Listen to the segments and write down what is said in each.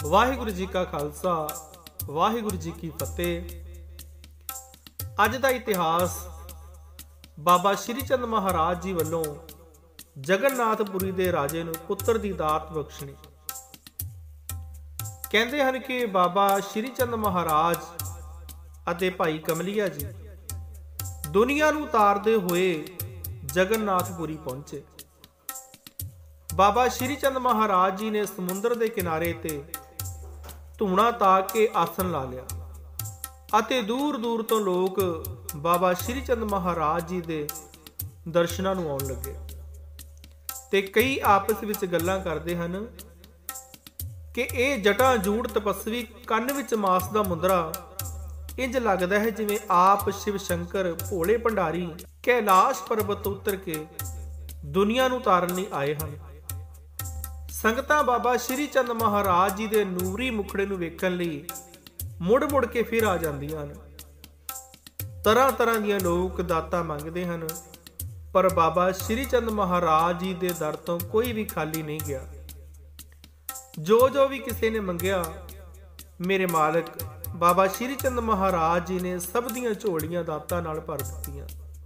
ਵਾਹਿਗੁਰੂ ਜੀ ਕਾ ਖਾਲਸਾ ਵਾਹਿਗੁਰੂ ਜੀ ਕੀ ਫਤਿਹ। ਅੱਜ ਦਾ ਇਤਿਹਾਸ ਬਾਬਾ ਸ਼੍ਰੀ ਚੰਦ ਮਹਾਰਾਜ ਜੀ ਵੱਲੋਂ ਜਗਨਨਾਥਪੁਰੀ ਦੇ ਰਾਜੇ ਨੂੰ ਪੁੱਤਰ ਦੀ ਦਾਤ ਬਖਸ਼ਣੀ। ਕਹਿੰਦੇ ਹਨ ਕਿ ਬਾਬਾ ਸ਼੍ਰੀ ਚੰਦ ਮਹਾਰਾਜ ਅਤੇ ਭਾਈ ਕਮਲੀਆ ਜੀ ਦੁਨੀਆ ਨੂੰ ਤਾਰਦੇ ਹੋਏ ਜਗਨਨਾਥਪੁਰੀ ਪਹੁੰਚੇ। ਬਾਬਾ ਸ਼੍ਰੀ ਚੰਦ ਮਹਾਰਾਜ ਜੀ ਨੇ ਸਮੁੰਦਰ ਦੇ ਕਿਨਾਰੇ ਤੇ ਧੂਣਾ ਤਾਕ ਕੇ ਆਸਣ ਲਾ ਲਿਆ ਅਤੇ ਦੂਰ ਦੂਰ ਤੋਂ ਲੋਕ ਬਾਬਾ ਸ਼੍ਰੀ ਚੰਦ ਮਹਾਰਾਜ ਜੀ ਦੇ ਦਰਸ਼ਨਾਂ ਨੂੰ ਆਉਣ ਲੱਗੇ ਤੇ ਕਈ ਆਪਸ ਵਿੱਚ ਗੱਲਾਂ ਕਰਦੇ ਹਨ ਕਿ ਇਹ ਜਟਾਂ ਜੂੜ ਤਪਸਵੀ ਕੰਨ ਵਿੱਚ ਮਾਸ ਦਾ ਮੁੰਦਰਾ ਇੰਜ ਲੱਗਦਾ ਹੈ ਜਿਵੇਂ ਆਪ ਸ਼ਿਵ ਸ਼ੰਕਰ ਭੋਲੇ ਭੰਡਾਰੀ ਕੈਲਾਸ਼ ਪਰਬਤ ਤੋਂ ਉਤਰ ਕੇ ਦੁਨੀਆ ਨੂੰ ਤਾਰਨ ਲਈ ਆਏ ਹਨ। ਸੰਗਤਾਂ ਬਾਬਾ ਸ਼੍ਰੀ ਚੰਦ ਮਹਾਰਾਜ ਜੀ ਦੇ ਨੂਰੀ ਮੁਖੜੇ ਨੂੰ ਵੇਖਣ ਲਈ ਮੁੜ ਮੁੜ ਕੇ ਫਿਰ ਆ ਜਾਂਦੀਆਂ ਹਨ। ਤਰ੍ਹਾਂ ਤਰ੍ਹਾਂ ਦੀਆਂ ਲੋਕ ਦਾਤਾਂ ਮੰਗਦੇ ਹਨ, ਪਰ ਬਾਬਾ ਸ਼੍ਰੀ ਚੰਦ ਮਹਾਰਾਜ ਜੀ ਦੇ ਦਰ ਤੋਂ ਕੋਈ ਵੀ ਖਾਲੀ ਨਹੀਂ ਗਿਆ। ਜੋ ਜੋ ਵੀ ਕਿਸੇ ਨੇ ਮੰਗਿਆ, ਮੇਰੇ ਮਾਲਕ ਬਾਬਾ ਸ਼੍ਰੀ ਚੰਦ ਮਹਾਰਾਜ ਜੀ ਨੇ ਸਭ ਦੀਆਂ ਝੋਲੀਆਂ ਦਾਤਾਂ ਨਾਲ ਭਰ ਦਿੱਤੀਆਂ।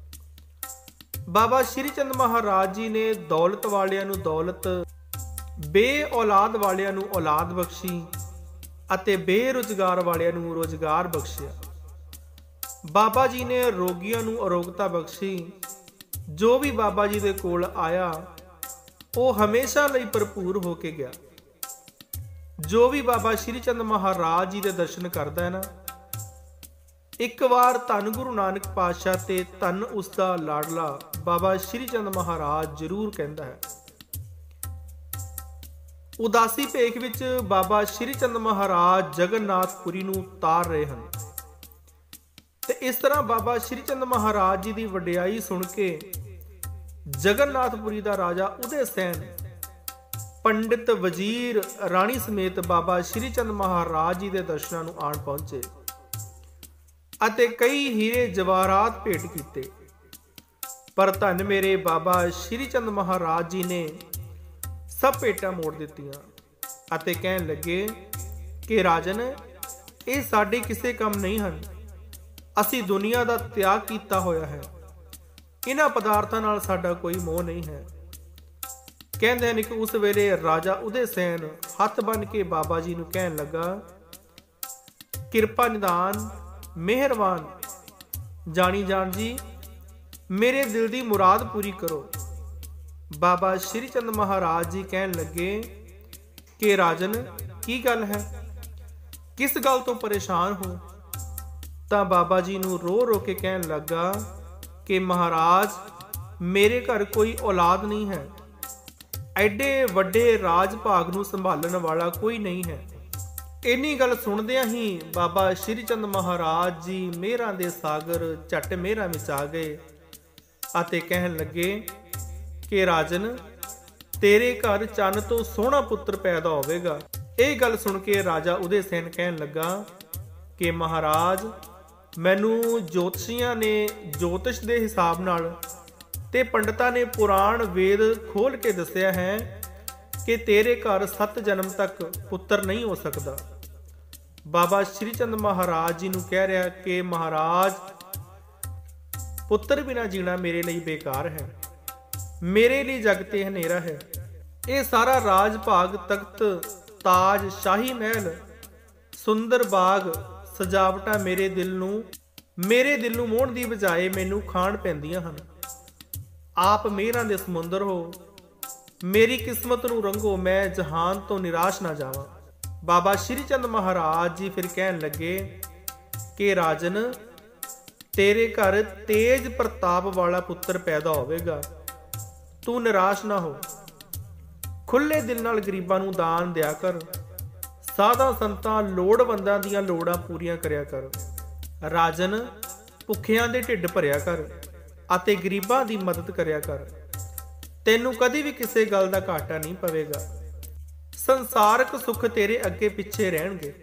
ਬਾਬਾ ਸ਼੍ਰੀ ਚੰਦ ਮਹਾਰਾਜ ਜੀ ਨੇ ਦੌਲਤ ਵਾਲਿਆਂ ਨੂੰ ਦੌਲਤ, ਬੇ ਔਲਾਦ ਵਾਲਿਆਂ ਨੂੰ ਔਲਾਦ ਬਖਸ਼ੀ ਅਤੇ ਬੇਰੁਜ਼ਗਾਰ ਵਾਲਿਆਂ ਨੂੰ ਰੁਜ਼ਗਾਰ ਬਖਸ਼ਿਆ। ਬਾਬਾ ਜੀ ਨੇ ਰੋਗੀਆਂ ਨੂੰ ਅਰੋਗਤਾ ਬਖਸ਼ੀ। ਜੋ ਵੀ ਬਾਬਾ ਜੀ ਦੇ ਕੋਲ ਆਇਆ ਉਹ ਹਮੇਸ਼ਾ ਲਈ ਭਰਪੂਰ ਹੋ ਕੇ ਗਿਆ। ਜੋ ਵੀ ਬਾਬਾ ਸ਼੍ਰੀ ਚੰਦ ਮਹਾਰਾਜ ਜੀ ਦੇ ਦਰਸ਼ਨ ਕਰਦਾ ਹੈ ਨਾ, ਇੱਕ ਵਾਰ ਧੰਨ ਗੁਰੂ ਨਾਨਕ ਪਾਤਸ਼ਾਹ ਤੇ ਧੰਨ ਉਸ ਦਾ ਲਾਡਲਾ ਬਾਬਾ ਸ਼੍ਰੀ ਚੰਦ ਮਹਾਰਾਜ ਜ਼ਰੂਰ ਕਹਿੰਦਾ ਹੈ। ਉਦਾਸੀ ਭੇਖ ਵਿੱਚ ਬਾਬਾ ਸ਼੍ਰੀ ਚੰਦ ਮਹਾਰਾਜ ਜਗਨਨਾਥਪੁਰੀ ਨੂੰ ਤਾਰ ਰਹੇ ਹਨ ਤੇ ਇਸ ਤਰ੍ਹਾਂ ਬਾਬਾ ਸ਼੍ਰੀ ਚੰਦ ਮਹਾਰਾਜ ਜੀ ਦੀ ਵਡਿਆਈ ਸੁਣ ਕੇ ਜਗਨਨਾਥਪੁਰੀ ਦਾ ਰਾਜਾ ਉਦੇ ਸੈਨ, ਪੰਡਿਤ, ਵਜ਼ੀਰ, ਰਾਣੀ ਸਮੇਤ ਬਾਬਾ ਸ਼੍ਰੀ ਚੰਦ ਮਹਾਰਾਜ ਜੀ ਦੇ ਦਰਸ਼ਨਾਂ ਨੂੰ ਆਣ ਪਹੁੰਚੇ ਅਤੇ ਕਈ ਹੀਰੇ ਜਵਾਹਰਾਤ ਭੇਟ ਕੀਤੇ। ਪਰ ਧੰਨ ਮੇਰੇ ਬਾਬਾ ਸ਼੍ਰੀ ਚੰਦ ਮਹਾਰਾਜ ਜੀ ਨੇ ਸਭ ਭੇਟਾਂ ਮੋੜ ਦਿੱਤੀਆਂ ਅਤੇ ਕਹਿਣ ਲੱਗੇ ਕਿ ਰਾਜਨ, ਇਹ ਸਾਡੇ ਕਿਸੇ ਕੰਮ ਨਹੀਂ ਹਨ। ਅਸੀਂ ਦੁਨੀਆ ਦਾ ਤਿਆਗ ਕੀਤਾ ਹੋਇਆ ਹੈ। ਇਹਨਾਂ ਪਦਾਰਥਾਂ ਨਾਲ ਸਾਡਾ ਕੋਈ ਮੋਹ ਨਹੀਂ ਹੈ। ਕਹਿੰਦੇ ਹਨ ਕਿ ਉਸ ਵੇਲੇ ਰਾਜਾ ਉਦੇ ਸੈਨ ਹੱਥ ਬੰਨ੍ਹ ਕੇ ਬਾਬਾ ਜੀ ਨੂੰ ਕਹਿਣ ਲੱਗਾ, ਕਿਰਪਾ ਨਿਦਾਨ, ਮਿਹਰਬਾਨ ਜਾਣੀ ਜਾਣ ਜੀ, ਮੇਰੇ ਦਿਲ ਦੀ ਮੁਰਾਦ ਪੂਰੀ ਕਰੋ। ਬਾਬਾ ਸ਼੍ਰੀ ਚੰਦ ਮਹਾਰਾਜ ਜੀ ਕਹਿਣ ਲੱਗੇ ਕਿ ਰਾਜਨ, ਕੀ ਗੱਲ ਹੈ? ਕਿਸ ਗੱਲ ਤੋਂ ਪਰੇਸ਼ਾਨ ਹੋ? ਤਾਂ ਬਾਬਾ ਜੀ ਨੂੰ ਰੋ ਰੋ ਕੇ ਕਹਿਣ ਲੱਗਾ ਕਿ ਮਹਾਰਾਜ, ਮੇਰੇ ਘਰ ਕੋਈ ਔਲਾਦ ਨਹੀਂ ਹੈ। ਐਡੇ ਵੱਡੇ ਰਾਜ ਭਾਗ ਨੂੰ ਸੰਭਾਲਣ ਵਾਲਾ ਕੋਈ ਨਹੀਂ ਹੈ। ਇੰਨੀ ਗੱਲ ਸੁਣਦਿਆਂ ਹੀ ਬਾਬਾ ਸ਼੍ਰੀ ਚੰਦ ਮਹਾਰਾਜ ਜੀ ਮਿਹਰਾਂ ਦੇ ਸਾਗਰ ਝੱਟ ਮਿਹਰਾਂ ਵਿੱਚ ਆ ਗਏ ਅਤੇ ਕਹਿਣ ਲੱਗੇ ਕਿ ਰਾਜਨ, ਤੇਰੇ ਘਰ ਚੰਨ ਤੋਂ ਸੋਹਣਾ ਪੁੱਤਰ ਪੈਦਾ ਹੋਵੇਗਾ। ਇਹ ਗੱਲ ਸੁਣ ਕੇ ਰਾਜਾ ਉਦੇ ਸੈਨ ਕਹਿਣ ਲੱਗਾ ਕਿ ਮਹਾਰਾਜ, ਮੈਨੂੰ ਜੋਤਸ਼ੀਆਂ ਨੇ ਜੋਤਿਸ਼ ਦੇ ਹਿਸਾਬ ਨਾਲ ਤੇ ਪੰਡਤਾਂ ਨੇ ਪੁਰਾਣ ਵੇਦ ਖੋਲ ਕੇ ਦੱਸਿਆ ਹੈ ਕਿ ਤੇਰੇ ਘਰ 7 ਜਨਮ ਤੱਕ ਪੁੱਤਰ ਨਹੀਂ ਹੋ ਸਕਦਾ। ਬਾਬਾ ਸ਼੍ਰੀ ਚੰਦ ਮਹਾਰਾਜ ਜੀ ਨੂੰ ਕਹਿ ਰਿਹਾ ਕਿ ਮਹਾਰਾਜ, ਪੁੱਤਰ ਬਿਨਾਂ ਜੀਣਾ ਮੇਰੇ ਲਈ ਬੇਕਾਰ ਹੈ। ਮੇਰੇ ਲਈ ਜਗ ਤੇ ਹਨੇਰਾ ਹੈ। ਇਹ ਸਾਰਾ ਰਾਜ ਭਾਗ, ਤਖਤ, ਤਾਜ, ਸ਼ਾਹੀ ਮਹਿਲ, ਸੁੰਦਰ ਬਾਗ, ਸਜਾਵਟਾਂ ਮੇਰੇ ਦਿਲ ਨੂੰ ਮੋਹਣ ਦੀ ਬਜਾਏ ਮੈਨੂੰ ਖਾਣ ਪੈਂਦੀਆਂ ਹਨ। ਆਪ ਮਿਹਰਾਂ ਦੇ ਸਮੁੰਦਰ ਹੋ, ਮੇਰੀ ਕਿਸਮਤ ਨੂੰ ਰੰਗੋ, ਮੈਂ ਜਹਾਨ ਤੋਂ ਨਿਰਾਸ਼ ਨਾ ਜਾਵਾਂ। ਬਾਬਾ ਸ਼੍ਰੀ ਚੰਦ ਮਹਾਰਾਜ ਜੀ ਫਿਰ ਕਹਿਣ ਲੱਗੇ ਕਿ ਰਾਜਨ, ਤੇਰੇ ਘਰ ਤੇਜ ਪ੍ਰਤਾਪ ਵਾਲਾ ਪੁੱਤਰ ਪੈਦਾ ਹੋਵੇਗਾ। ਤੂੰ ਨਿਰਾਸ਼ ਨਾ ਹੋ। ਖੁੱਲੇ ਦਿਲ ਨਾਲ ਗਰੀਬਾਂ ਨੂੰ ਦਾਨ ਦਿਆ ਕਰ। ਸਾਧਾਂ ਸੰਤਾਂ, ਲੋੜਵੰਦਾਂ ਦੀਆਂ ਲੋੜਾਂ ਪੂਰੀਆਂ ਕਰਿਆ ਕਰ। ਰਾਜਨ, ਭੁੱਖਿਆਂ ਦੇ ਢਿੱਡ ਭਰਿਆ ਕਰ ਅਤੇ ਗਰੀਬਾਂ ਦੀ ਮਦਦ ਕਰਿਆ ਕਰ। ਤੈਨੂੰ ਕਦੀ ਵੀ ਕਿਸੇ ਗੱਲ ਦਾ ਘਾਟਾ ਨਹੀਂ ਪਵੇਗਾ। ਸੰਸਾਰਕ ਸੁੱਖ ਤੇਰੇ ਅੱਗੇ ਪਿੱਛੇ ਰਹਿਣਗੇ।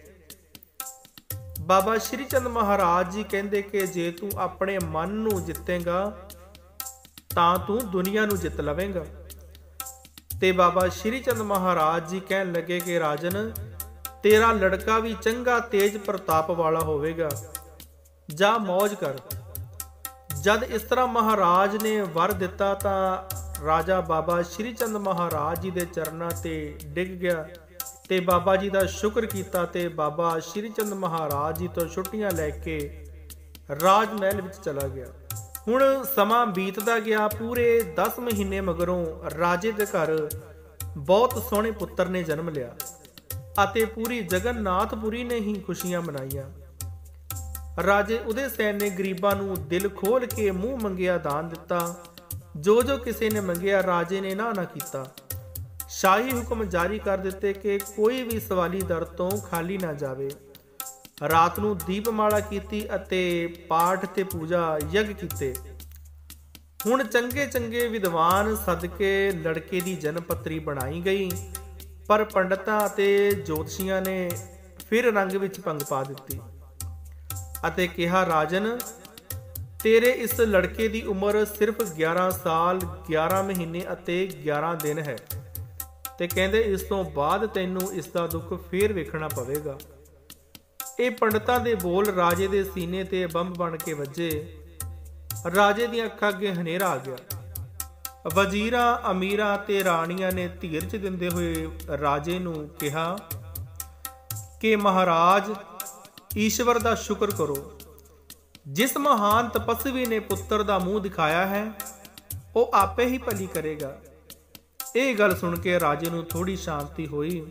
ਬਾਬਾ ਸ਼੍ਰੀ ਚੰਦ ਮਹਾਰਾਜ ਜੀ ਕਹਿੰਦੇ ਕਿ ਜੇ ਤੂੰ ਆਪਣੇ ਮਨ ਨੂੰ ਜਿੱਤੇਗਾ ਤਾਂ ਤੂੰ ਦੁਨੀਆ ਨੂੰ ਜਿੱਤ ਲਵੇਂਗਾ। ਤੇ ਬਾਬਾ ਸ਼੍ਰੀ ਚੰਦ ਮਹਾਰਾਜ ਜੀ ਕਹਿਣ ਲੱਗੇ ਕਿ ਰਾਜਨ, ਤੇਰਾ ਲੜਕਾ ਵੀ ਚੰਗਾ ਤੇਜ ਪ੍ਰਤਾਪ ਵਾਲਾ ਹੋਵੇਗਾ, ਜਾ ਮੌਜ ਕਰ। ਜਦ ਇਸ ਤਰ੍ਹਾਂ ਮਹਾਰਾਜ ਨੇ ਵਰ ਦਿੱਤਾ ਤਾਂ ਰਾਜਾ ਬਾਬਾ ਸ਼੍ਰੀ ਚੰਦ ਮਹਾਰਾਜ ਜੀ ਦੇ ਚਰਨਾਂ ਤੇ ਡਿੱਗ ਗਿਆ ਤੇ ਬਾਬਾ ਜੀ ਦਾ ਸ਼ੁਕਰ ਕੀਤਾ ਤੇ ਬਾਬਾ ਸ਼੍ਰੀ ਚੰਦ ਮਹਾਰਾਜ ਜੀ ਤੋਂ ਛੁੱਟੀਆਂ ਲੈ ਕੇ ਰਾਜ ਮਹਿਲ ਵਿੱਚ ਚਲਾ ਗਿਆ। ਹੁਣ ਸਮਾਂ ਬੀਤਦਾ ਗਿਆ। ਪੂਰੇ 10 ਮਹੀਨੇ ਮਗਰੋਂ ਰਾਜੇ ਦੇ ਘਰ ਬਹੁਤ ਸੋਹਣੇ ਪੁੱਤਰ ਨੇ ਜਨਮ ਲਿਆ ਅਤੇ ਪੂਰੀ ਜਗਨਨਾਥਪੁਰੀ ਨੇ ਹੀ ਖੁਸ਼ੀਆਂ ਮਨਾਈਆਂ। ਰਾਜੇ ਉਦੇ ਸੈਨ ਨੇ ਗਰੀਬਾਂ ਨੂੰ ਦਿਲ ਖੋਲ ਕੇ ਮੂੰਹ ਮੰਗਿਆ ਦਾਨ ਦਿੱਤਾ। ਜੋ ਜੋ ਕਿਸੇ ਨੇ ਮੰਗਿਆ ਰਾਜੇ ਨੇ ਨਾ ਕੀਤਾ। ਸ਼ਾਹੀ ਹੁਕਮ ਜਾਰੀ ਕਰ ਦਿੱਤੇ ਕਿ ਕੋਈ ਵੀ ਸਵਾਲੀ ਦਰ ਤੋਂ ਖਾਲੀ ਨਾ ਜਾਵੇ। ਰਾਤ ਨੂੰ ਦੀਪਮਾਲਾ ਕੀਤੀ ਅਤੇ ਪਾਠ ਤੇ ਪੂਜਾ ਯੱਗ ਕੀਤੇ। ਹੁਣ ਚੰਗੇ ਚੰਗੇ ਵਿਦਵਾਨ ਸਦਕੇ ਲੜਕੇ ਦੀ ਜਨਮ ਪੱਤਰੀ ਬਣਾਈ ਗਈ, ਪਰ ਪੰਡਤਾਂ ਅਤੇ ਜੋਤਸ਼ੀਆਂ ਨੇ ਫਿਰ ਰੰਗ ਵਿੱਚ ਭੰਗ ਪਾ ਦਿੱਤੀ ਅਤੇ ਕਿਹਾ, ਰਾਜਨ, ਤੇਰੇ ਇਸ ਲੜਕੇ ਦੀ ਉਮਰ ਸਿਰਫ 11 ਸਾਲ 11 ਮਹੀਨੇ ਅਤੇ 11 ਦਿਨ ਹੈ ਤੇ ਕਹਿੰਦੇ ਇਸ ਤੋਂ ਬਾਅਦ ਤੈਨੂੰ ਇਸ ਦਾ ਦੁੱਖ ਫੇਰ ਵੇਖਣਾ ਪਵੇਗਾ। ਇਹ ਪੰਡਤਾਂ ਦੇ ਬੋਲ ਰਾਜੇ ਦੇ ਸੀਨੇ ਤੇ ਬੰਬ ਬਣ ਕੇ ਵੱਜੇ। ਰਾਜੇ ਦੀਆਂ ਅੱਖਾਂ ਅੱਗੇ ਹਨੇਰਾ ਆ ਗਿਆ। ਵਜ਼ੀਰਾਂ, ਅਮੀਰਾਂ ਤੇ ਰਾਣੀਆਂ ਨੇ ਧੀਰਜ ਦਿੰਦੇ ਹੋਏ ਰਾਜੇ ਨੂੰ ਕਿਹਾ ਕਿ ਮਹਾਰਾਜ, ਈਸ਼ਵਰ ਦਾ ਸ਼ੁਕਰ ਕਰੋ। ਜਿਸ ਮਹਾਨ ਤਪਸਵੀ ਨੇ ਪੁੱਤਰ ਦਾ ਮੂੰਹ ਦਿਖਾਇਆ ਹੈ ਉਹ ਆਪੇ ਹੀ ਭਲੀ ਕਰੇਗਾ। ਇਹ ਗੱਲ ਸੁਣ ਕੇ ਰਾਜੇ ਨੂੰ ਥੋੜੀ ਸ਼ਾਂਤੀ ਹੋਈ।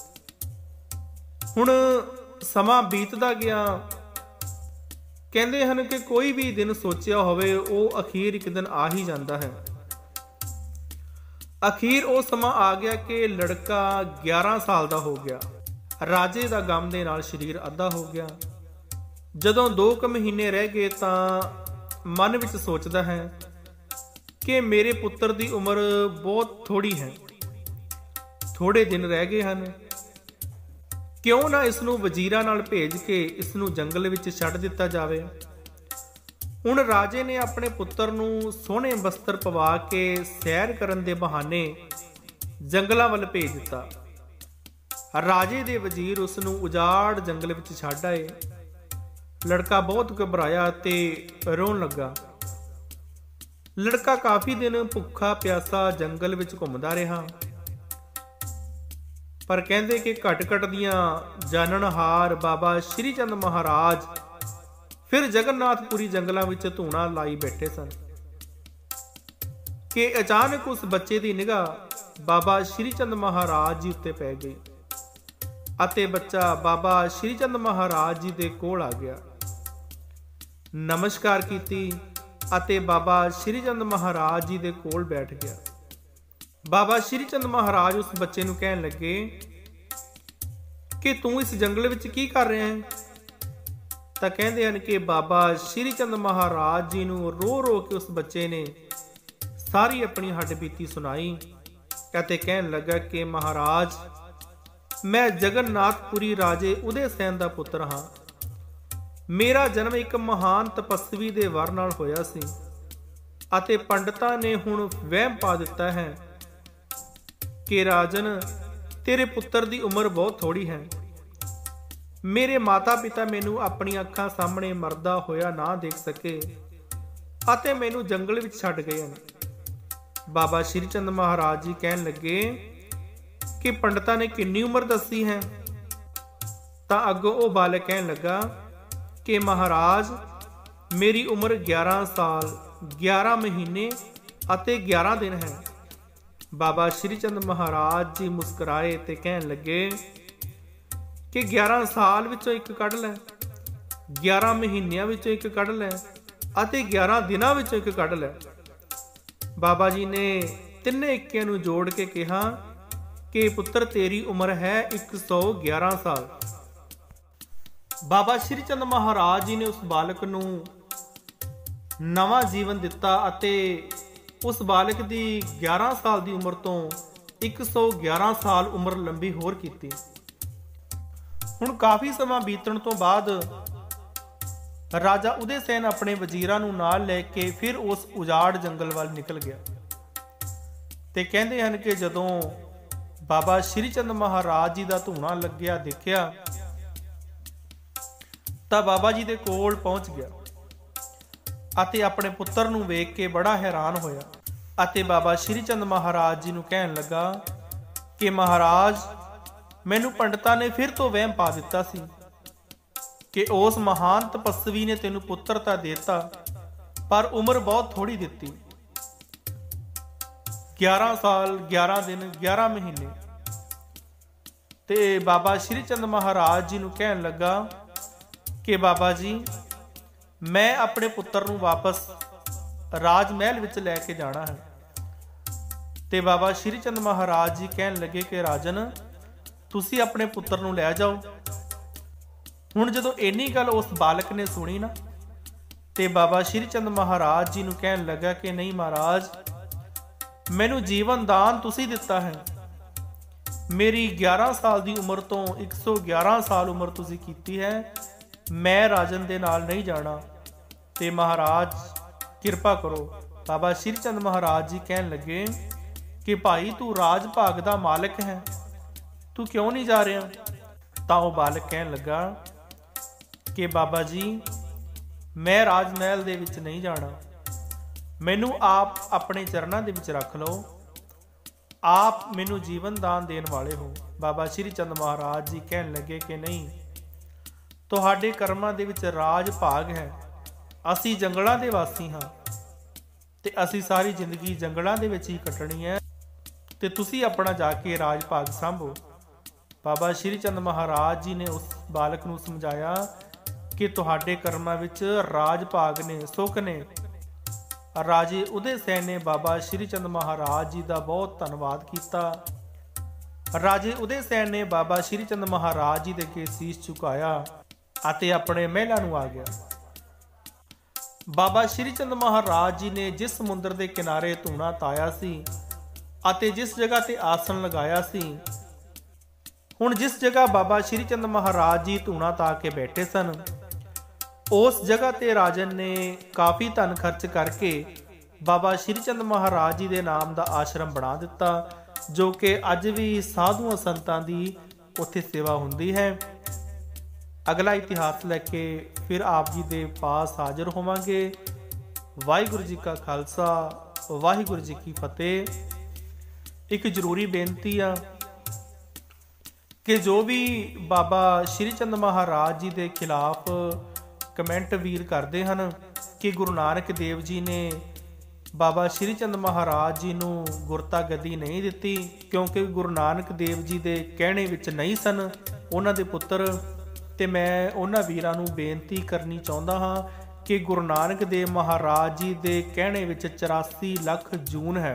ਹੁਣ ਸਮਾਂ ਬੀਤਦਾ ਗਿਆ। ਕਹਿੰਦੇ ਹਨ ਕਿ ਕੋਈ ਵੀ ਦਿਨ ਸੋਚਿਆ ਹੋਵੇ ਉਹ ਅਖੀਰ ਇੱਕ ਦਿਨ ਆ ਹੀ ਜਾਂਦਾ ਹੈ। ਅਖੀਰ ਉਹ ਸਮਾਂ ਆ ਗਿਆ ਕਿ ਲੜਕਾ 11 ਸਾਲ ਦਾ ਹੋ ਗਿਆ। ਰਾਜੇ ਦਾ ਗਮ ਦੇ ਨਾਲ ਸਰੀਰ ਅੱਧਾ ਹੋ ਗਿਆ। ਜਦੋਂ 2 ਮਹੀਨੇ ਰਹਿ ਗਏ ਤਾਂ ਮਨ ਵਿੱਚ ਸੋਚਦਾ ਹੈ ਕਿ ਮੇਰੇ ਪੁੱਤਰ ਦੀ ਉਮਰ ਬਹੁਤ ਥੋੜੀ ਹੈ, ਥੋੜੇ ਦਿਨ ਰਹਿ ਗਏ ਹਨ। ਕਿਉਂ ਨਾ ਇਸ ਨੂੰ ਵਜ਼ੀਰਾਂ ਨਾਲ ਭੇਜ ਕੇ ਇਸ ਨੂੰ ਜੰਗਲ ਵਿੱਚ ਛੱਡ ਦਿੱਤਾ ਜਾਵੇ। ਹੁਣ ਰਾਜੇ ਨੇ ਆਪਣੇ ਪੁੱਤਰ ਨੂੰ ਸੋਹਣੇ ਵਸਤਰ ਪਵਾ ਕੇ ਸੈਰ ਕਰਨ ਦੇ ਬਹਾਨੇ ਜੰਗਲਾਂ ਵੱਲ ਭੇਜ ਦਿੱਤਾ। ਰਾਜੇ ਦੇ ਵਜ਼ੀਰ ਉਸ ਨੂੰ ਉਜਾੜ ਜੰਗਲ ਵਿੱਚ ਛੱਡ ਆਏ। ਲੜਕਾ ਬਹੁਤ ਘਬਰਾਇਆ ਤੇ ਰੋਣ ਲੱਗਾ। ਲੜਕਾ ਕਾਫੀ ਦਿਨ ਭੁੱਖਾ ਪਿਆਸਾ ਜੰਗਲ ਵਿੱਚ ਘੁੰਮਦਾ ਰਿਹਾ, ਪਰ ਕਹਿੰਦੇ ਕਿ ਘਟ ਦੀਆਂ ਜਾਣਨਹਾਰ ਬਾਬਾ ਸ਼੍ਰੀ ਚੰਦ ਮਹਾਰਾਜ ਫਿਰ ਜਗਨਨਾਥਪੁਰੀ ਜੰਗਲਾਂ ਵਿੱਚ ਧੂਣਾ ਲਾਈ ਬੈਠੇ ਸਨ ਕਿ ਅਚਾਨਕ ਉਸ ਬੱਚੇ ਦੀ ਨਿਗਾਹ ਬਾਬਾ ਸ਼੍ਰੀ ਚੰਦ ਮਹਾਰਾਜ ਜੀ ਉੱਤੇ ਪੈ ਗਈ ਅਤੇ ਬੱਚਾ ਬਾਬਾ ਸ਼੍ਰੀ ਚੰਦ ਮਹਾਰਾਜ ਜੀ ਦੇ ਕੋਲ ਆ ਗਿਆ। ਨਮਸਕਾਰ ਕੀਤੀ ਅਤੇ ਬਾਬਾ ਸ਼੍ਰੀ ਚੰਦ ਮਹਾਰਾਜ ਜੀ ਦੇ ਕੋਲ ਬੈਠ ਗਿਆ। ਬਾਬਾ ਸ਼੍ਰੀ ਚੰਦ ਮਹਾਰਾਜ ਉਸ ਬੱਚੇ ਨੂੰ ਕਹਿਣ ਲੱਗੇ ਕਿ ਤੂੰ ਇਸ ਜੰਗਲ ਵਿੱਚ ਕੀ ਕਰ ਰਿਹਾ ਹੈ? ਤਾਂ ਕਹਿੰਦੇ ਹਨ ਕਿ ਬਾਬਾ ਸ਼੍ਰੀ ਚੰਦ ਮਹਾਰਾਜ ਜੀ ਨੂੰ ਰੋ ਰੋ ਕੇ ਉਸ ਬੱਚੇ ਨੇ ਸਾਰੀ ਆਪਣੀ ਹੱਡਬੀਤੀ ਸੁਣਾਈ ਅਤੇ ਕਹਿਣ ਲੱਗਾ ਕਿ ਮਹਾਰਾਜ, ਮੈਂ ਜਗਨਨਾਥਪੁਰੀ ਰਾਜੇ ਉਦੇ ਸੈਨ ਦਾ ਪੁੱਤਰ ਹਾਂ। ਮੇਰਾ ਜਨਮ ਇੱਕ ਮਹਾਨ ਤਪਸਵੀ ਦੇ ਵਰ ਨਾਲ ਹੋਇਆ ਸੀ ਅਤੇ ਪੰਡਤਾਂ ਨੇ ਹੁਣ ਵਹਿਮ ਪਾ ਦਿੱਤਾ ਹੈ ਕਿ ਰਾਜਨ, ਤੇਰੇ ਪੁੱਤਰ ਦੀ ਉਮਰ ਬਹੁਤ ਥੋੜੀ ਹੈ। ਮੇਰੇ ਮਾਤਾ ਪਿਤਾ ਮੈਨੂੰ ਆਪਣੀਆਂ ਅੱਖਾਂ ਸਾਹਮਣੇ ਮਰਦਾ ਹੋਇਆ ਨਾ ਦੇਖ ਸਕੇ ਅਤੇ ਮੈਨੂੰ ਜੰਗਲ ਵਿੱਚ ਛੱਡ ਗਏ ਹਨ। ਬਾਬਾ ਸ਼੍ਰੀ ਚੰਦ ਮਹਾਰਾਜ ਜੀ ਕਹਿਣ ਲੱਗੇ ਕਿ ਪੰਡਤਾਂ ਨੇ ਕਿੰਨੀ ਉਮਰ ਦੱਸੀ ਹੈ? ਤਾਂ ਅੱਗੋਂ ਉਹ ਬਾਲਕ ਕਹਿਣ ਲੱਗਾ ਕਿ ਮਹਾਰਾਜ, ਮੇਰੀ ਉਮਰ 11 ਸਾਲ 11 ਮਹੀਨੇ ਅਤੇ 11 ਦਿਨ ਹੈ। ਬਾਬਾ ਸ਼੍ਰੀ ਚੰਦ ਮਹਾਰਾਜ ਜੀ ਮੁਸਕਰਾਏ ਤੇ ਕਹਿਣ ਲੱਗੇ ਕਿ 11 ਸਾਲ ਵਿੱਚੋਂ ਇੱਕ ਕੱਢ ਲੈ, 11 ਮਹੀਨਿਆਂ ਵਿੱਚੋਂ ਇੱਕ ਕੱਢ ਲੈ ਅਤੇ 11 ਦਿਨਾਂ ਵਿੱਚੋਂ ਇੱਕ ਕੱਢ ਲੈ। ਬਾਬਾ ਜੀ ਨੇ ਤਿੰਨੇ ਇੱਕਿਆਂ ਨੂੰ ਜੋੜ ਕੇ ਕਿਹਾ ਕਿ ਪੁੱਤਰ, ਤੇਰੀ ਉਮਰ ਹੈ 111 ਸਾਲ। ਬਾਬਾ ਸ਼੍ਰੀ ਚੰਦ ਮਹਾਰਾਜ ਜੀ ਨੇ ਉਸ ਬਾਲਕ ਨੂੰ ਨਵਾਂ ਜੀਵਨ ਦਿੱਤਾ ਅਤੇ ਉਸ ਬਾਲਕ ਦੀ 11 ਸਾਲ ਦੀ ਉਮਰ ਤੋਂ 111 ਸਾਲ ਉਮਰ ਲੰਬੀ ਹੋਰ ਕੀਤੀ। ਹੁਣ ਕਾਫੀ ਸਮਾਂ ਬੀਤਣ ਤੋਂ ਬਾਅਦ ਰਾਜਾ ਉਦੇ ਸੈਨ ਆਪਣੇ ਵਜ਼ੀਰਾਂ ਨੂੰ ਨਾਲ ਲੈ ਕੇ ਫਿਰ ਉਸ ਉਜਾੜ ਜੰਗਲ ਵੱਲ ਨਿਕਲ ਗਿਆ ਤੇ ਕਹਿੰਦੇ ਹਨ ਕਿ ਜਦੋਂ ਬਾਬਾ ਸ਼੍ਰੀ ਚੰਦ ਮਹਾਰਾਜ ਜੀ ਦਾ ਧੂਣਾ ਲੱਗਿਆ ਦੇਖਿਆ ਤਾਂ ਬਾਬਾ ਜੀ ਦੇ ਕੋਲ ਪਹੁੰਚ ਗਿਆ ਅਤੇ ਆਪਣੇ ਪੁੱਤਰ ਨੂੰ ਵੇਖ ਕੇ ਬੜਾ ਹੈਰਾਨ ਹੋਇਆ ਅਤੇ ਬਾਬਾ ਸ਼੍ਰੀ ਚੰਦ ਮਹਾਰਾਜ ਜੀ ਨੂੰ ਕਹਿਣ ਲੱਗਾ ਕਿ ਮਹਾਰਾਜ, ਮੈਨੂੰ ਪੰਡਤਾਂ ਨੇ ਫਿਰ ਤੋਂ ਵਹਿਮ ਪਾ ਦਿੱਤਾ ਸੀ ਕਿ ਉਸ ਮਹਾਨ ਤਪੱਸਵੀ ਨੇ ਤੈਨੂੰ ਪੁੱਤਰ ਤਾਂ ਦੇਤਾ ਪਰ ਉਮਰ ਬਹੁਤ ਥੋੜੀ ਦਿੱਤੀ। 11 ਸਾਲ 11 ਦਿਨ 11 ਮਹੀਨੇ। ਤੇ ਬਾਬਾ ਸ਼੍ਰੀ ਚੰਦ ਮਹਾਰਾਜ ਜੀ ਨੂੰ ਕਹਿਣ ਲੱਗਾ ਕਿ ਬਾਬਾ ਜੀ, ਮੈਂ ਆਪਣੇ ਪੁੱਤਰ ਨੂੰ ਵਾਪਸ ਰਾਜ ਮਹਿਲ ਵਿੱਚ ਲੈ ਕੇ ਜਾਣਾ ਹੈ। ਤੇ ਬਾਬਾ ਸ਼੍ਰੀ ਚੰਦ ਮਹਾਰਾਜ ਜੀ ਕਹਿਣ ਲੱਗੇ ਕਿ ਰਾਜਨ, ਤੁਸੀਂ ਆਪਣੇ ਪੁੱਤਰ ਨੂੰ ਲੈ ਜਾਓ। ਹੁਣ ਜਦੋਂ ਇੰਨੀ ਗੱਲ ਉਸ ਬਾਲਕ ਨੇ ਸੁਣੀ ਨਾ, ਤੇ ਬਾਬਾ ਸ਼੍ਰੀ ਚੰਦ ਮਹਾਰਾਜ ਜੀ ਨੂੰ ਕਹਿਣ ਲੱਗਾ ਕਿ ਨਹੀਂ ਮਹਾਰਾਜ, ਮੈਨੂੰ ਜੀਵਨ ਦਾਨ ਤੁਸੀਂ ਦਿੱਤਾ ਹੈ। ਮੇਰੀ 11 ਸਾਲ ਦੀ ਉਮਰ ਤੋਂ 111 ਸਾਲ ਉਮਰ ਤੁਸੀਂ ਕੀਤੀ ਹੈ। ਮੈਂ ਰਾਜਨ ਦੇ ਨਾਲ ਨਹੀਂ ਜਾਣਾ ਤੇ ਮਹਾਰਾਜ ਕਿਰਪਾ ਕਰੋ। ਬਾਬਾ ਸ਼੍ਰੀ ਚੰਦ ਮਹਾਰਾਜ ਜੀ ਕਹਿਣ ਲੱਗੇ ਕਿ ਭਾਈ, ਤੂੰ ਰਾਜ ਭਾਗ ਦਾ ਮਾਲਕ ਹੈ, ਤੂੰ ਕਿਉਂ ਨਹੀਂ ਜਾ ਰਿਹਾ? ਤਾਂ ਉਹ ਬਾਲਕ ਕਹਿਣ ਲੱਗਾ ਕਿ ਬਾਬਾ ਜੀ, ਮੈਂ ਰਾਜ ਮਹਿਲ ਦੇ ਵਿੱਚ ਨਹੀਂ ਜਾਣਾ। ਮੈਨੂੰ ਆਪ ਆਪਣੇ ਚਰਨਾਂ ਦੇ ਵਿੱਚ ਰੱਖ ਲਓ। ਆਪ ਮੈਨੂੰ ਜੀਵਨ ਦਾਨ ਦੇਣ ਵਾਲੇ ਹੋ। ਬਾਬਾ ਸ਼੍ਰੀ ਚੰਦ ਮਹਾਰਾਜ ਜੀ ਕਹਿਣ ਲੱਗੇ ਕਿ ਨਹੀਂ, ਤੁਹਾਡੇ ਕਰਮਾਂ ਦੇ ਵਿੱਚ ਰਾਜ ਭਾਗ ਹੈ। ਅਸੀਂ ਜੰਗਲਾਂ ਦੇ ਵਾਸੀ ਹਾਂ ਤੇ ਅਸੀਂ ਸਾਰੀ ਜ਼ਿੰਦਗੀ ਜੰਗਲਾਂ ਦੇ ਵਿੱਚ ਹੀ ਕੱਟਣੀ ਹੈ ਤੇ ਤੁਸੀਂ ਆਪਣਾ ਜਾ ਕੇ ਰਾਜ ਭਾਗ ਸੰਭੋ। ਬਾਬਾ ਸ਼੍ਰੀ ਚੰਦ ਮਹਾਰਾਜ ਜੀ ਨੇ ਉਸ ਬਾਲਕ ਨੂੰ ਸਮਝਾਇਆ ਕਿ ਤੁਹਾਡੇ ਕਰਮਾਂ ਵਿੱਚ ਰਾਜ ਭਾਗ ਨੇ, ਸੁੱਖ ਨੇ। ਰਾਜੇ ਉਦੇ ਸੈਨ ਨੇ ਬਾਬਾ ਸ਼੍ਰੀ ਚੰਦ ਮਹਾਰਾਜ ਜੀ ਦਾ ਬਹੁਤ ਧੰਨਵਾਦ ਕੀਤਾ। ਰਾਜੇ ਉਦੇ ਸੈਨ ਨੇ ਬਾਬਾ ਸ਼੍ਰੀ ਚੰਦ ਮਹਾਰਾਜ ਜੀ ਦੇ ਅੱਗੇ ਸੀਸ ਝੁਕਾਇਆ ਅਤੇ ਆਪਣੇ ਮਹਿਲਾਂ ਨੂੰ ਆ ਗਿਆ। ਬਾਬਾ ਸ਼੍ਰੀ ਚੰਦ ਮਹਾਰਾਜ ਜੀ ਨੇ ਜਿਸ ਸਮੁੰਦਰ ਦੇ ਕਿਨਾਰੇ ਧੂਣਾ ਤਾਇਆ ਸੀ ਅਤੇ ਜਿਸ ਜਗ੍ਹਾ ਤੇ ਆਸਣ ਲਗਾਇਆ ਸੀ, ਹੁਣ ਜਿਸ ਜਗ੍ਹਾ ਬਾਬਾ ਸ਼੍ਰੀ ਚੰਦ ਮਹਾਰਾਜ ਜੀ ਧੂਣਾ ਤਾ ਕੇ ਬੈਠੇ ਸਨ, ਉਸ ਜਗ੍ਹਾ ਤੇ ਰਾਜਨ ਨੇ ਕਾਫੀ ਧਨ ਖਰਚ ਕਰਕੇ ਬਾਬਾ ਸ਼੍ਰੀ ਚੰਦ ਮਹਾਰਾਜ ਜੀ ਦੇ ਨਾਮ ਦਾ ਆਸ਼ਰਮ ਬਣਾ ਦਿੱਤਾ, ਜੋ ਕਿ ਅੱਜ ਵੀ ਸਾਧੂਆਂ ਸੰਤਾਂ ਦੀ ਉੱਥੇ ਸੇਵਾ ਹੁੰਦੀ ਹੈ। ਅਗਲਾ ਇਤਿਹਾਸ ਲੈ ਕੇ ਫਿਰ ਆਪ ਜੀ ਦੇ ਪਾਸ ਹਾਜ਼ਰ ਹੋਵਾਂਗੇ। ਵਾਹਿਗੁਰੂ ਜੀ ਕਾ ਖਾਲਸਾ, ਵਾਹਿਗੁਰੂ ਜੀ ਕੀ ਫਤਿਹ। ਇੱਕ ਜ਼ਰੂਰੀ ਬੇਨਤੀ ਆ ਕਿ ਜੋ ਵੀ ਬਾਬਾ ਸ਼੍ਰੀ ਚੰਦ ਮਹਾਰਾਜ ਜੀ ਦੇ ਖਿਲਾਫ ਕਮੈਂਟ ਵੀਰ ਕਰਦੇ ਹਨ ਕਿ ਗੁਰੂ ਨਾਨਕ ਦੇਵ ਜੀ ਨੇ ਬਾਬਾ ਸ਼੍ਰੀ ਚੰਦ ਮਹਾਰਾਜ ਜੀ ਨੂੰ ਗੁਰਤਾ ਗੱਦੀ ਨਹੀਂ ਦਿੱਤੀ, ਕਿਉਂਕਿ ਗੁਰੂ ਨਾਨਕ ਦੇਵ ਜੀ ਦੇ ਕਹਿਣੇ ਵਿੱਚ ਨਹੀਂ ਸਨ ਉਹਨਾਂ ਦੇ ਪੁੱਤਰ। ਤੇ ਮੈਂ ਉਹਨਾਂ ਵੀਰਾਂ ਨੂੰ ਬੇਨਤੀ ਕਰਨੀ ਚਾਹੁੰਦਾ ਹਾਂ ਕਿ ਗੁਰੂ ਨਾਨਕ ਦੇਵ ਮਹਾਰਾਜ ਜੀ ਦੇ ਕਹਿਣੇ ਵਿੱਚ 84 ਲੱਖ ਜੂਨ ਹੈ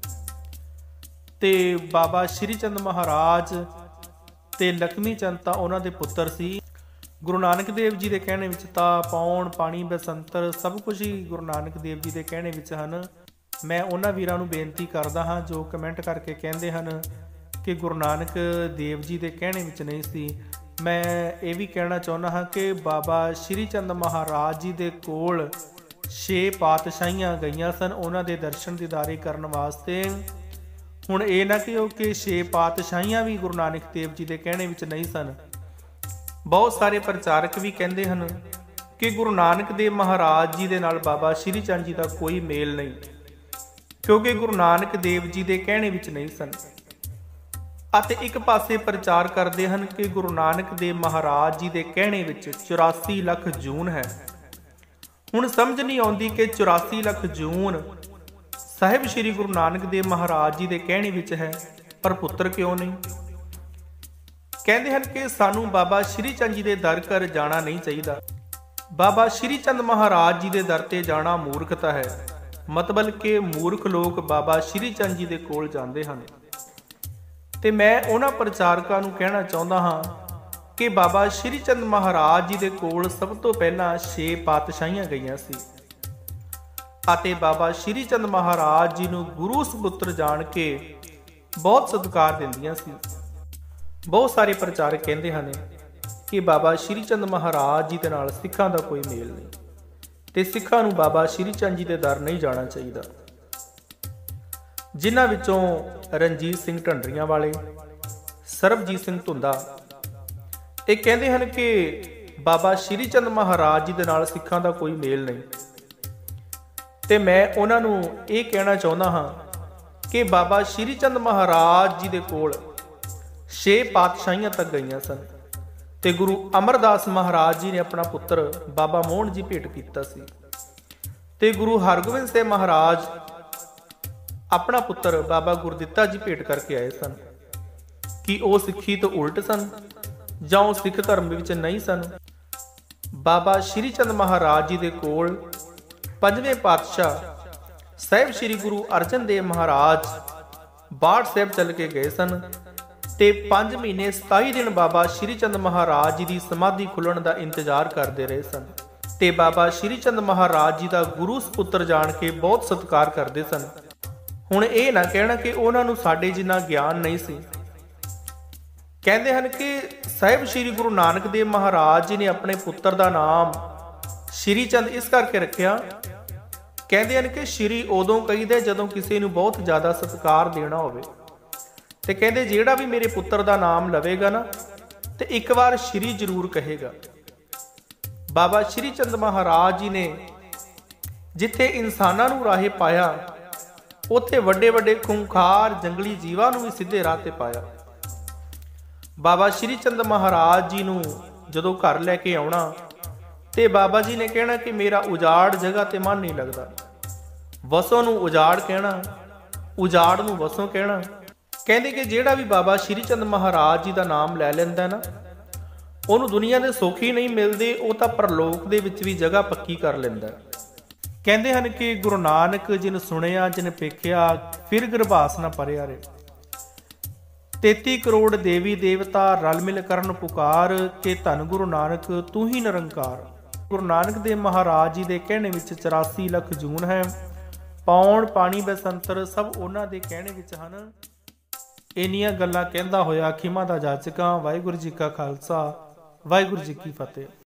ਤੇ ਬਾਬਾ ਸ਼੍ਰੀ ਚੰਦ ਮਹਾਰਾਜ ਤੇ ਲక్ష్ਮੀ ਚੰਦ ਤਾਂ ਉਹਨਾਂ ਦੇ ਪੁੱਤਰ ਸੀ। ਗੁਰੂ ਨਾਨਕ ਦੇਵ ਜੀ ਦੇ ਕਹਿਣੇ ਵਿੱਚ ਤਾਂ ਪੌਣ, ਪਾਣੀ, ਬਸੰਤਰ ਸਭ ਕੁਝ ਹੀ ਗੁਰੂ ਨਾਨਕ ਦੇਵ ਜੀ ਦੇ ਕਹਿਣੇ ਵਿੱਚ ਹਨ। ਮੈਂ ਉਹਨਾਂ ਵੀਰਾਂ ਨੂੰ ਬੇਨਤੀ ਕਰਦਾ ਹਾਂ ਜੋ ਕਮੈਂਟ ਕਰਕੇ ਕਹਿੰਦੇ ਹਨ ਕਿ ਗੁਰੂ ਨਾਨਕ ਦੇਵ ਜੀ ਦੇ ਕਹਿਣੇ ਵਿੱਚ ਨਹੀਂ ਸੀ। ਮੈਂ ਇਹ ਵੀ ਕਹਿਣਾ ਚਾਹੁੰਦਾ ਹਾਂ ਕਿ ਬਾਬਾ ਸ਼੍ਰੀ ਚੰਦ ਮਹਾਰਾਜ ਜੀ ਦੇ ਕੋਲ 6 ਪਾਤਸ਼ਾਹੀਆਂ ਗਈਆਂ ਸਨ ਉਹਨਾਂ ਦੇ ਦਰਸ਼ਨ ਦੀਦਾਰੇ ਕਰਨ ਵਾਸਤੇ। ਹੁਣ ਇਹ ਨਾ ਕਿ 6 ਪਾਤਸ਼ਾਹੀਆਂ ਵੀ ਗੁਰੂ ਨਾਨਕ ਦੇਵ ਜੀ ਦੇ ਕਹਿਣੇ ਵਿੱਚ ਨਹੀਂ ਸਨ। ਬਹੁਤ ਸਾਰੇ ਪ੍ਰਚਾਰਕ ਵੀ ਕਹਿੰਦੇ ਹਨ ਕਿ ਗੁਰੂ ਨਾਨਕ ਦੇਵ ਮਹਾਰਾਜ ਜੀ ਦੇ ਨਾਲ ਬਾਬਾ ਸ਼੍ਰੀ ਚੰਦ ਜੀ ਦਾ ਕੋਈ ਮੇਲ ਨਹੀਂ, ਕਿਉਂਕਿ ਗੁਰੂ ਨਾਨਕ ਦੇਵ ਜੀ ਦੇ ਕਹਿਣੇ ਵਿੱਚ ਨਹੀਂ ਸਨ। ਅਤੇ ਇੱਕ ਪਾਸੇ ਪ੍ਰਚਾਰ ਕਰਦੇ ਹਨ ਕਿ ਗੁਰੂ ਨਾਨਕ ਦੇਵ ਮਹਾਰਾਜ ਜੀ ਦੇ ਕਹਿਣੇ ਵਿੱਚ 84 ਲੱਖ ਜੂਨ ਹੈ। ਹੁਣ ਸਮਝ ਨਹੀਂ ਆਉਂਦੀ ਕਿ 84 ਲੱਖ ਜੂਨ ਸਾਹਿਬ ਸ਼੍ਰੀ ਗੁਰੂ ਨਾਨਕ ਦੇਵ ਮਹਾਰਾਜ ਜੀ ਦੇ ਕਹਿਣੇ ਵਿੱਚ ਹੈ, ਪਰ ਪੁੱਤਰ ਕਿਉਂ ਨਹੀਂ? ਕਹਿੰਦੇ ਹਨ ਕਿ ਸਾਨੂੰ ਬਾਬਾ ਸ਼੍ਰੀ ਚੰਦ ਜੀ ਦੇ ਦਰ ਕਰ ਜਾਣਾ ਨਹੀਂ ਚਾਹੀਦਾ। ਬਾਬਾ ਸ਼੍ਰੀ ਚੰਦ ਮਹਾਰਾਜ ਜੀ ਦੇ ਦਰ ਤੇ ਜਾਣਾ ਮੂਰਖਤਾ ਹੈ, ਮਤਲਬ ਕਿ ਮੂਰਖ ਲੋਕ ਬਾਬਾ ਸ਼੍ਰੀ ਚੰਦ ਜੀ ਦੇ ਕੋਲ ਜਾਂਦੇ ਹਨ। ਤੇ ਮੈਂ ਉਹਨਾਂ ਪ੍ਰਚਾਰਕਾਂ ਨੂੰ ਕਹਿਣਾ ਚਾਹੁੰਦਾ ਹਾਂ ਕਿ ਬਾਬਾ ਸ਼੍ਰੀ ਚੰਦ ਮਹਾਰਾਜ ਜੀ ਦੇ ਕੋਲ ਸਭ ਤੋਂ ਪਹਿਲਾਂ 6 ਪਾਤਸ਼ਾਹੀਆਂ ਗਈਆਂ ਸੀ ਅਤੇ ਬਾਬਾ ਸ਼੍ਰੀ ਚੰਦ ਮਹਾਰਾਜ ਜੀ ਨੂੰ ਗੁਰੂ ਸਪੁੱਤਰ ਜਾਣ ਕੇ ਬਹੁਤ ਸਤਿਕਾਰ ਦਿੰਦੀਆਂ ਸੀ। ਬਹੁਤ ਸਾਰੇ ਪ੍ਰਚਾਰਕ ਕਹਿੰਦੇ ਹਨ ਕਿ ਬਾਬਾ ਸ਼੍ਰੀ ਚੰਦ ਮਹਾਰਾਜ ਜੀ ਦੇ ਨਾਲ ਸਿੱਖਾਂ ਦਾ ਕੋਈ ਮੇਲ ਨਹੀਂ ਤੇ ਸਿੱਖਾਂ ਨੂੰ ਬਾਬਾ ਸ਼੍ਰੀ ਚੰਦ ਜੀ ਦੇ ਦਰ ਨਹੀਂ ਜਾਣਾ ਚਾਹੀਦਾ। ਜਿਨ੍ਹਾਂ ਵਿੱਚੋਂ ਰਣਜੀਤ ਸਿੰਘ ਢੰਡਰੀਆਂ ਵਾਲੇ, ਸਰਬਜੀਤ ਸਿੰਘ ਧੁੰਦਾ, ਇਹ ਕਹਿੰਦੇ ਹਨ ਕਿ ਬਾਬਾ ਸ਼੍ਰੀ ਚੰਦ ਮਹਾਰਾਜ ਜੀ ਦੇ ਨਾਲ ਸਿੱਖਾਂ ਦਾ ਕੋਈ ਮੇਲ ਨਹੀਂ। ਤੇ ਮੈਂ ਉਹਨਾਂ ਨੂੰ ਇਹ ਕਹਿਣਾ ਚਾਹੁੰਦਾ ਹਾਂ ਕਿ ਬਾਬਾ ਸ਼੍ਰੀ ਚੰਦ ਮਹਾਰਾਜ ਜੀ ਦੇ ਕੋਲ 6 ਪਾਤਸ਼ਾਹੀਆਂ ਤੱਕ ਗਈਆਂ ਸਨ ਤੇ ਗੁਰੂ ਅਮਰਦਾਸ ਮਹਾਰਾਜ ਜੀ ਨੇ ਆਪਣਾ ਪੁੱਤਰ ਬਾਬਾ ਮੋਹਨ ਜੀ ਭੇਟ ਕੀਤਾ ਸੀ ਤੇ ਗੁਰੂ ਹਰਗੋਬਿੰਦ ਸਾਹਿਬ ਮਹਾਰਾਜ ਆਪਣਾ ਪੁੱਤਰ ਬਾਬਾ ਗੁਰਦਿੱਤਾ ਜੀ ਭੇਟ ਕਰਕੇ ਆਏ ਸਨ। ਕਿ ਉਹ ਸਿੱਖੀ ਤੋਂ ਉਲਟ ਸਨ ਜਾਂ ਉਹ ਸਿੱਖ ਧਰਮ ਵਿੱਚ ਨਹੀਂ ਸਨ? ਬਾਬਾ ਸ਼੍ਰੀ ਚੰਦ ਮਹਾਰਾਜ ਜੀ ਦੇ ਕੋਲ 5ਵੇਂ ਪਾਤਸ਼ਾਹ ਸਾਹਿਬ ਸ੍ਰੀ ਗੁਰੂ ਅਰਜਨ ਦੇਵ ਮਹਾਰਾਜ ਬਾੜ ਸਾਹਿਬ ਚੱਲ ਕੇ ਗਏ ਸਨ ਤੇ 5 ਮਹੀਨੇ 27 ਦਿਨ ਬਾਬਾ ਸ਼੍ਰੀ ਚੰਦ ਮਹਾਰਾਜ ਜੀ ਦੀ ਸਮਾਧੀ ਖੁੱਲਣ ਦਾ ਇੰਤਜ਼ਾਰ ਕਰਦੇ ਰਹੇ ਸਨ ਤੇ ਬਾਬਾ ਸ਼੍ਰੀ ਚੰਦ ਮਹਾਰਾਜ ਜੀ ਦਾ ਗੁਰੂ ਸਪੁੱਤਰ ਜਾਣ ਕੇ ਬਹੁਤ ਸਤਿਕਾਰ ਕਰਦੇ ਸਨ। ਹੁਣ ਇਹ ਨਾ ਕਹਿਣਾ ਕਿ ਉਹਨਾਂ ਨੂੰ ਸਾਡੇ ਜਿੰਨਾ ਗਿਆਨ ਨਹੀਂ ਸੀ। ਕਹਿੰਦੇ ਹਨ ਕਿ ਸਾਹਿਬ ਸ੍ਰੀ ਗੁਰੂ ਨਾਨਕ ਦੇਵ ਮਹਾਰਾਜ ਜੀ ਨੇ ਆਪਣੇ ਪੁੱਤਰ ਦਾ ਨਾਮ ਸ਼੍ਰੀ ਚੰਦ ਇਸ ਕਰਕੇ ਰੱਖਿਆ, ਕਹਿੰਦੇ ਹਨ ਕਿ ਸ਼੍ਰੀ ਉਦੋਂ ਕਹੀਦਾ ਜਦੋਂ ਕਿਸੇ ਨੂੰ ਬਹੁਤ ਜ਼ਿਆਦਾ ਸਤਿਕਾਰ ਦੇਣਾ ਹੋਵੇ। ਤੇ ਕਹਿੰਦੇ ਜਿਹੜਾ ਵੀ ਮੇਰੇ ਪੁੱਤਰ ਦਾ ਨਾਮ ਲਵੇਗਾ ਨਾ ਤੇ ਇੱਕ ਵਾਰ ਸ਼੍ਰੀ ਜ਼ਰੂਰ ਕਹੇਗਾ। ਬਾਬਾ ਸ਼੍ਰੀ ਚੰਦ ਮਹਾਰਾਜ ਜੀ ਨੇ ਜਿੱਥੇ ਇਨਸਾਨਾਂ ਨੂੰ ਰਾਹੇ ਪਾਇਆ, ਉੱਥੇ ਵੱਡੇ ਵੱਡੇ ਖੂੰਖਾਰ ਜੰਗਲੀ ਜੀਵਾਂ ਨੂੰ ਵੀ ਸਿੱਧੇ ਰਾਹ ਤੇ ਪਾਇਆ। ਬਾਬਾ ਸ਼੍ਰੀ ਚੰਦ ਮਹਾਰਾਜ ਜੀ ਨੂੰ ਜਦੋਂ ਘਰ ਲੈ ਕੇ ਆਉਣਾ ਤੇ ਬਾਬਾ ਜੀ ਨੇ ਕਹਿਣਾ ਕਿ ਮੇਰਾ ਉਜਾੜ ਜਗ੍ਹਾ ਤੇ ਮਨ ਨਹੀਂ ਲੱਗਦਾ। ਵਸੋਂ ਨੂੰ ਉਜਾੜ ਕਹਿਣਾ, ਉਜਾੜ ਨੂੰ ਵਸੋਂ ਕਹਿਣਾ। ਕਹਿੰਦੇ ਕਿ ਜਿਹੜਾ ਵੀ ਬਾਬਾ ਸ਼੍ਰੀ ਚੰਦ ਮਹਾਰਾਜ ਜੀ ਦਾ ਨਾਮ ਲੈ ਲੈਂਦਾ ਨਾ, ਉਹਨੂੰ ਦੁਨੀਆ ਦੇ ਸੁੱਖ ਹੀ ਨਹੀਂ ਮਿਲਦੇ, ਉਹ ਤਾਂ ਪਰਲੋਕ ਦੇ ਵਿੱਚ ਵੀ ਜਗ੍ਹਾ ਪੱਕੀ ਕਰ ਲੈਂਦਾ। ਕਹਿੰਦੇ ਹਨ ਕਿ ਗੁਰੂ ਨਾਨਕ ਜਿਨ ਸੁਣਿਆ ਜਿਨ ਪੇਖਿਆ, ਫਿਰ ਗਰਭਾਸ ਨਾ ਪਰਿਆ ਰੇ। 33 ਕਰੋੜ ਦੇਵੀ ਦੇਵਤਾ ਰਲ ਮਿਲ ਕਰਨ ਪੁਕਾਰ ਕਿ ਧੰਨ ਗੁਰੂ ਨਾਨਕ ਤੂੰ ਹੀ ਨਿਰੰਕਾਰ। ਗੁਰੂ ਨਾਨਕ ਦੇਵ ਮਹਾਰਾਜ ਜੀ ਦੇ ਕਹਿਣੇ ਵਿੱਚ 84 ਲੱਖ ਜੂਨ ਹੈ। ਪੌਣ ਪਾਣੀ ਬਸੰਤਰ ਸਭ ਉਹਨਾਂ ਦੇ ਕਹਿਣੇ ਵਿੱਚ ਹਨ। ਇੰਨੀਆਂ ਗੱਲਾਂ ਕਹਿੰਦਾ ਹੋਇਆ ਖਿਮਾ ਦਾ ਜਾਚਕਾਂ। ਵਾਹਿਗੁਰੂ ਜੀ ਕਾ ਖਾਲਸਾ, ਵਾਹਿਗੁਰੂ ਜੀ ਕੀ ਫਤਿਹ।